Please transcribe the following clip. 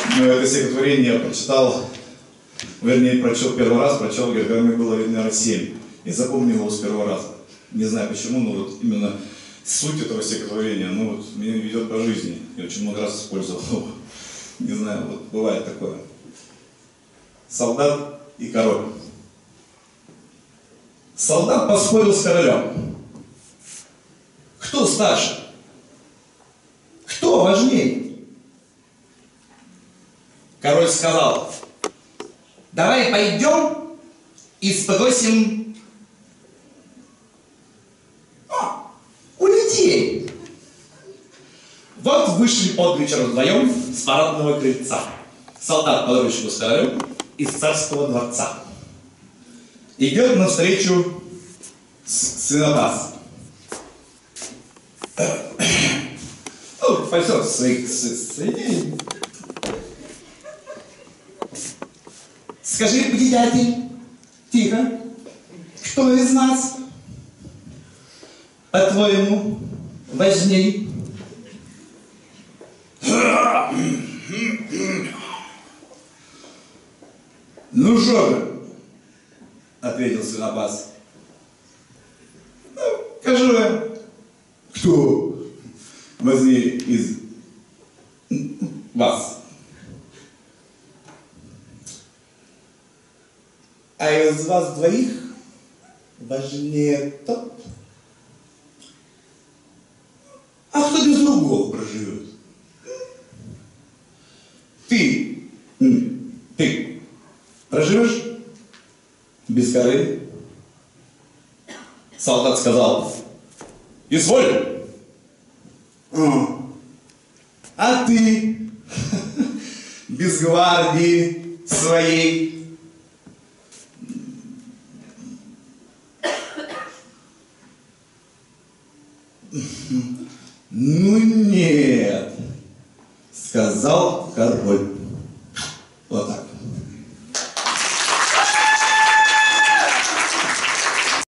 Но это стихотворение я прочитал, вернее, прочел первый раз, прочел, когда мне было, наверное, 7. И запомнил его с первого раза. Не знаю почему, но вот именно суть этого стихотворения, ну вот, меня ведет по жизни. Я очень много раз использовал его. Не знаю, вот бывает такое. Солдат и король. Солдат поспорил с королем. Кто старше? Кто важнее? Король сказал: давай пойдем и спросим у людей. Вот вышли под вечер вдвоем с парадного крыльца. Солдат под ручку с королем из царского дворца. Идет навстречу свинопас. Пойдет своих свиней. Скажи, предатель, тихо, кто из нас, по-твоему, важней? Ну что же, ответил свинопас. Ну, скажу я, кто важнее из вас? А из вас двоих важнее тот, а кто без другого проживет. Ты проживешь без коры? Солдат сказал: изволь. А ты без гвардии своей? Ну нет, сказал король.